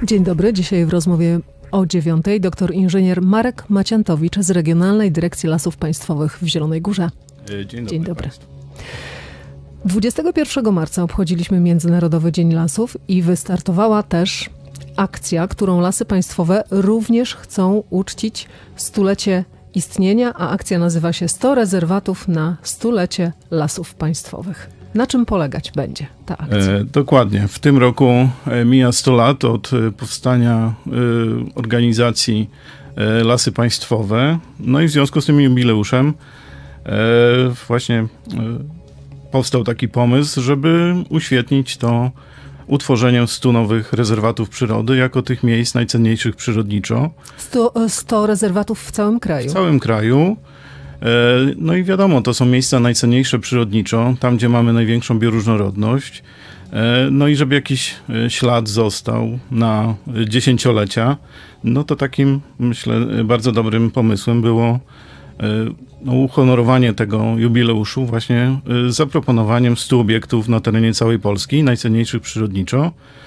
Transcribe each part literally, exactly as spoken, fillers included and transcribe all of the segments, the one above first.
Dzień dobry. Dzisiaj w rozmowie o dziewiątej doktor inżynier Marek Maciantowicz z Regionalnej Dyrekcji Lasów Państwowych w Zielonej Górze. Dzień dobry. Dzień dobry. dwudziestego pierwszego marca obchodziliśmy Międzynarodowy Dzień Lasów i wystartowała też akcja, którą Lasy Państwowe również chcą uczcić stulecie istnienia, a akcja nazywa się sto rezerwatów na stulecie Lasów Państwowych. Na czym polegać będzie ta akcja? E, dokładnie. W tym roku e, mija sto lat od e, powstania e, organizacji e, Lasy Państwowe. No i w związku z tym jubileuszem e, właśnie e, powstał taki pomysł, żeby uświetnić to utworzeniem stu nowych rezerwatów przyrody jako tych miejsc najcenniejszych przyrodniczo. sto, sto rezerwatów w całym kraju? W całym kraju. No i wiadomo, to są miejsca najcenniejsze przyrodniczo, tam gdzie mamy największą bioróżnorodność. No i żeby jakiś ślad został na dziesięciolecia, no to takim, myślę, bardzo dobrym pomysłem było no, uhonorowanie tego jubileuszu właśnie zaproponowaniem stu obiektów na terenie całej Polski, najcenniejszych przyrodniczo,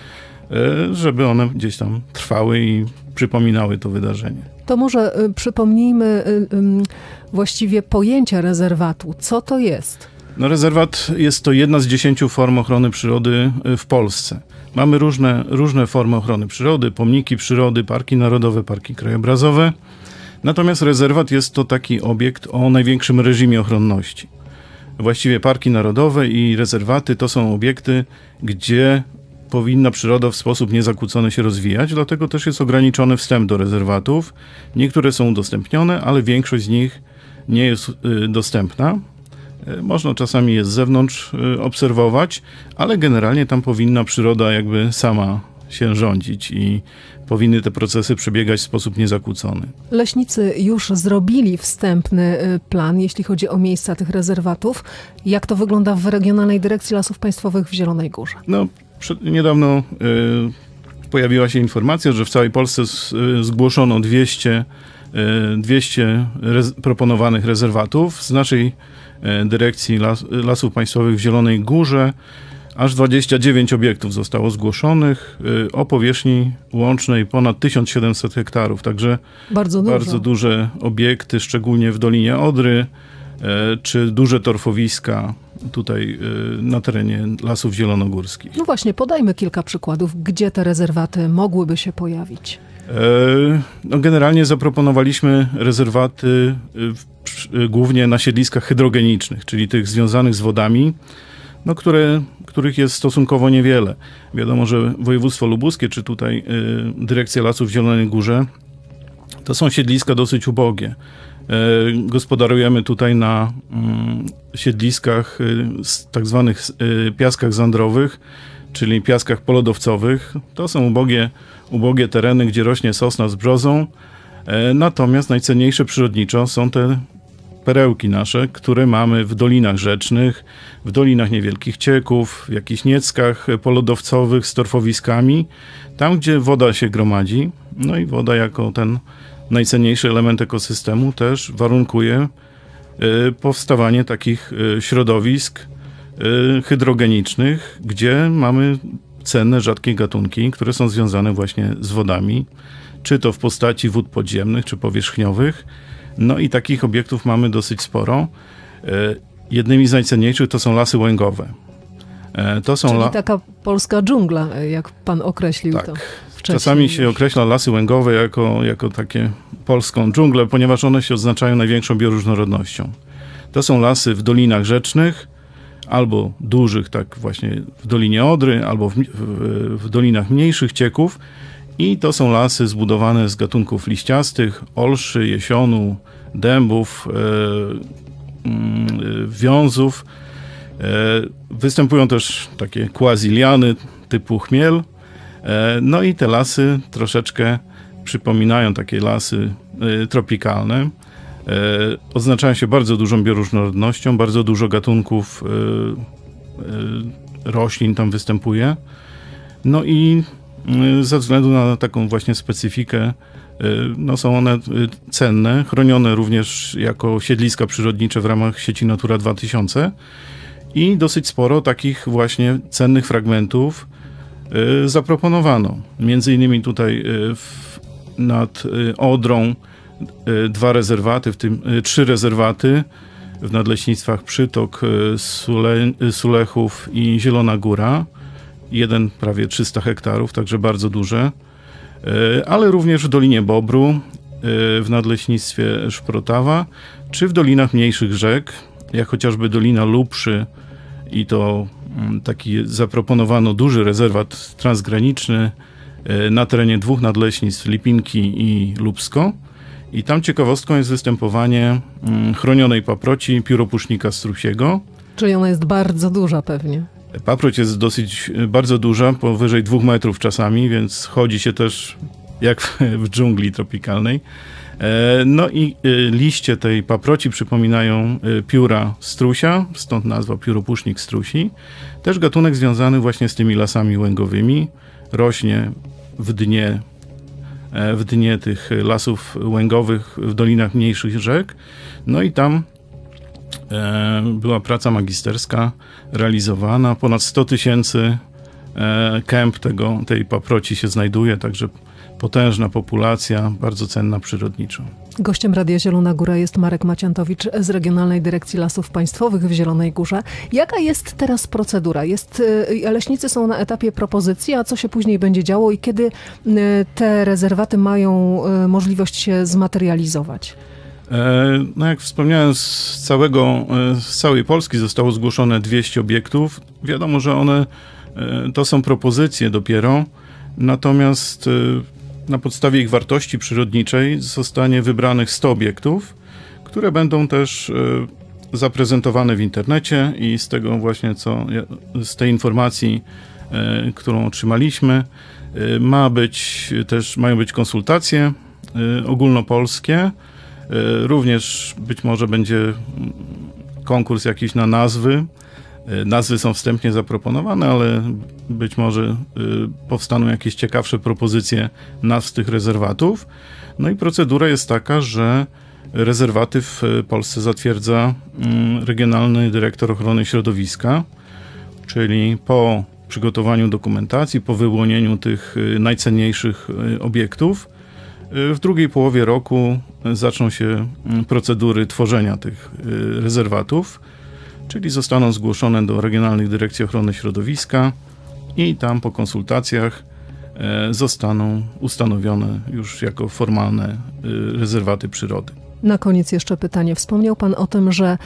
żeby one gdzieś tam trwały i przypominały to wydarzenie. To może y, przypomnijmy y, y, właściwie pojęcia rezerwatu. Co to jest? No, rezerwat jest to jedna z dziesięciu form ochrony przyrody w Polsce. Mamy różne, różne formy ochrony przyrody, pomniki przyrody, parki narodowe, parki krajobrazowe. Natomiast rezerwat jest to taki obiekt o największym reżimie ochronności. Właściwie parki narodowe i rezerwaty to są obiekty, gdzie powinna przyroda w sposób niezakłócony się rozwijać, dlatego też jest ograniczony wstęp do rezerwatów. Niektóre są udostępnione, ale większość z nich nie jest y, dostępna. Y, można czasami je z zewnątrz y, obserwować, ale generalnie tam powinna przyroda jakby sama się rządzić i powinny te procesy przebiegać w sposób niezakłócony. Leśnicy już zrobili wstępny plan, jeśli chodzi o miejsca tych rezerwatów. Jak to wygląda w Regionalnej Dyrekcji Lasów Państwowych w Zielonej Górze? No, Przed, niedawno y, pojawiła się informacja, że w całej Polsce z, y, zgłoszono dwieście, y, dwieście rez, proponowanych rezerwatów. Z naszej y, dyrekcji las, Lasów Państwowych w Zielonej Górze aż dwadzieścia dziewięć obiektów zostało zgłoszonych y, o powierzchni łącznej ponad tysiąc siedemset hektarów. Także bardzo, bardzo duże obiekty, szczególnie w Dolinie Odry, czy duże torfowiska tutaj na terenie Lasów Zielonogórskich. No właśnie, podajmy kilka przykładów, gdzie te rezerwaty mogłyby się pojawić. No generalnie zaproponowaliśmy rezerwaty głównie na siedliskach hydrogenicznych, czyli tych związanych z wodami, no które, których jest stosunkowo niewiele. Wiadomo, że województwo lubuskie, czy tutaj Dyrekcja Lasów w Zielonej Górze, to są siedliska dosyć ubogie. Gospodarujemy tutaj na siedliskach, tak zwanych piaskach zandrowych, czyli piaskach polodowcowych. To są ubogie, ubogie tereny, gdzie rośnie sosna z brzozą. Natomiast najcenniejsze przyrodniczo są te perełki nasze, które mamy w dolinach rzecznych, w dolinach niewielkich cieków, w jakichś nieckach polodowcowych z torfowiskami. Tam, gdzie woda się gromadzi, no i woda jako ten najcenniejszy element ekosystemu też warunkuje y, powstawanie takich y, środowisk y, hydrogenicznych, gdzie mamy cenne, rzadkie gatunki, które są związane właśnie z wodami, czy to w postaci wód podziemnych, czy powierzchniowych. No i takich obiektów mamy dosyć sporo. Y, jednymi z najcenniejszych to są lasy łęgowe. Y, to są Czyli la... taka polska dżungla, jak pan określił tak. to. Czasami się określa lasy łęgowe jako, jako takie polską dżunglę, ponieważ one się odznaczają największą bioróżnorodnością. To są lasy w dolinach rzecznych, albo dużych, tak właśnie w Dolinie Odry, albo w, w, w dolinach mniejszych cieków. I to są lasy zbudowane z gatunków liściastych, olszy, jesionu, dębów, e, e, wiązów. E, występują też takie quasi-liany typu chmiel. No i te lasy troszeczkę przypominają takie lasy y, tropikalne. Y, odznaczają się bardzo dużą bioróżnorodnością, bardzo dużo gatunków y, y, roślin tam występuje. No i y, ze względu na taką właśnie specyfikę y, no są one y, cenne, chronione również jako siedliska przyrodnicze w ramach sieci Natura dwa tysiące i dosyć sporo takich właśnie cennych fragmentów zaproponowano. Między innymi tutaj w, nad Odrą dwa rezerwaty, w tym trzy rezerwaty w nadleśnictwach Przytok, Sule, Sulechów i Zielona Góra. Jeden prawie trzysta hektarów, także bardzo duże. Ale również w Dolinie Bobru, w nadleśnictwie Szprotawa, czy w dolinach mniejszych rzek, jak chociażby Dolina Lubszy, i to taki zaproponowano duży rezerwat transgraniczny na terenie dwóch nadleśnictw, Lipinki i Lubsko. I tam ciekawostką jest występowanie chronionej paproci pióropusznika strusiego. Czyli ona jest bardzo duża pewnie. Paproć jest dosyć bardzo duża, powyżej dwóch metrów czasami, więc chodzi się też jak w dżungli tropikalnej. No i liście tej paproci przypominają pióra strusia, stąd nazwa pióropusznik strusi. Też gatunek związany właśnie z tymi lasami łęgowymi. Rośnie w dnie, w dnie tych lasów łęgowych w dolinach mniejszych rzek. No i tam była praca magisterska realizowana. Ponad sto tysięcy kęp tego, tej paproci się znajduje, także potężna populacja, bardzo cenna przyrodniczo. Gościem Radia Zielona Góra jest Marek Maciantowicz z Regionalnej Dyrekcji Lasów Państwowych w Zielonej Górze. Jaka jest teraz procedura? Jest, leśnicy są na etapie propozycji, a co się później będzie działo i kiedy te rezerwaty mają możliwość się zmaterializować? No jak wspomniałem, z, całego, z całej Polski zostało zgłoszone dwieście obiektów. Wiadomo, że one to są propozycje dopiero, natomiast na podstawie ich wartości przyrodniczej zostanie wybranych sto obiektów, które będą też zaprezentowane w internecie i z tego właśnie, co z tej informacji, którą otrzymaliśmy, ma być też, mają być konsultacje ogólnopolskie. Również być może będzie konkurs jakiś na nazwy. Nazwy są wstępnie zaproponowane, ale być może powstaną jakieś ciekawsze propozycje nazw tych rezerwatów. No i procedura jest taka, że rezerwaty w Polsce zatwierdza Regionalny Dyrektor Ochrony Środowiska, czyli po przygotowaniu dokumentacji, po wyłonieniu tych najcenniejszych obiektów, w drugiej połowie roku zaczną się procedury tworzenia tych rezerwatów, czyli zostaną zgłoszone do Regionalnych Dyrekcji Ochrony Środowiska i tam po konsultacjach zostaną ustanowione już jako formalne rezerwaty przyrody. Na koniec jeszcze pytanie. Wspomniał Pan o tym, że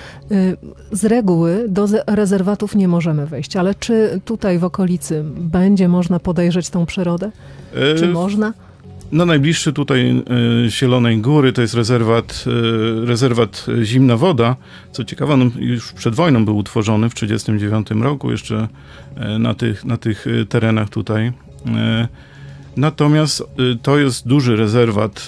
z reguły do rezerwatów nie możemy wejść, ale czy tutaj w okolicy będzie można podejrzeć tą przyrodę? Czy można? No najbliższy tutaj Zielonej Góry to jest rezerwat, rezerwat Zimna Woda. Co ciekawe, on już przed wojną był utworzony w tysiąc dziewięćset trzydziestym dziewiątym roku, jeszcze na tych, na tych terenach tutaj. Natomiast to jest duży rezerwat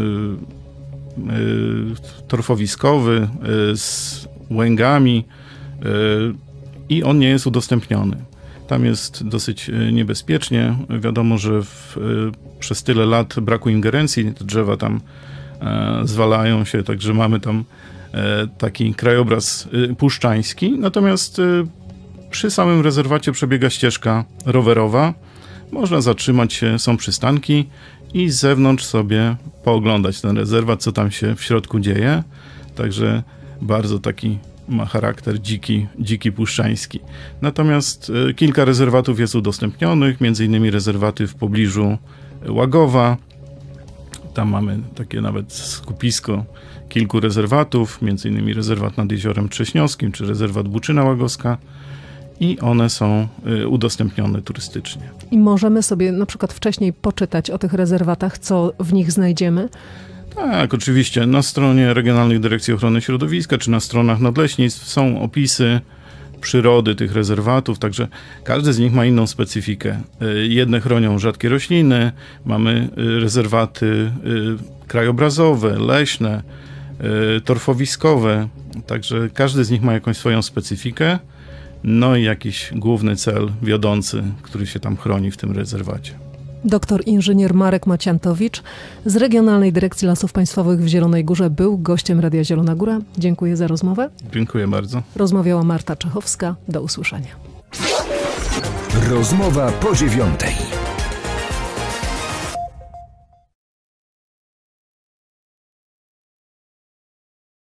torfowiskowy z łęgami i on nie jest udostępniony. Tam jest dosyć niebezpiecznie. Wiadomo, że w, przez tyle lat braku ingerencji te drzewa tam e, zwalają się, także mamy tam e, taki krajobraz e, puszczański. Natomiast e, przy samym rezerwacie przebiega ścieżka rowerowa. Można zatrzymać się, są przystanki i z zewnątrz sobie pooglądać ten rezerwat, co tam się w środku dzieje. Także bardzo taki ma charakter dziki, dziki puszczański. Natomiast y, kilka rezerwatów jest udostępnionych, między innymi rezerwaty w pobliżu Łagowa. Tam mamy takie nawet skupisko kilku rezerwatów, między innymi rezerwat nad Jeziorem Trześniowskim, czy rezerwat Buczyna Łagowska. I one są y, udostępnione turystycznie. I możemy sobie na przykład wcześniej poczytać o tych rezerwatach, co w nich znajdziemy? Tak, oczywiście. Na stronie Regionalnych Dyrekcji Ochrony Środowiska czy na stronach nadleśnictw są opisy przyrody tych rezerwatów, także każdy z nich ma inną specyfikę. Jedne chronią rzadkie rośliny, mamy rezerwaty krajobrazowe, leśne, torfowiskowe, także każdy z nich ma jakąś swoją specyfikę, no i jakiś główny cel wiodący, który się tam chroni w tym rezerwacie. Doktor inżynier Marek Maciantowicz z Regionalnej Dyrekcji Lasów Państwowych w Zielonej Górze był gościem Radia Zielona Góra. Dziękuję za rozmowę. Dziękuję bardzo. Rozmawiała Marta Czechowska. Do usłyszenia. Rozmowa po dziewiątej.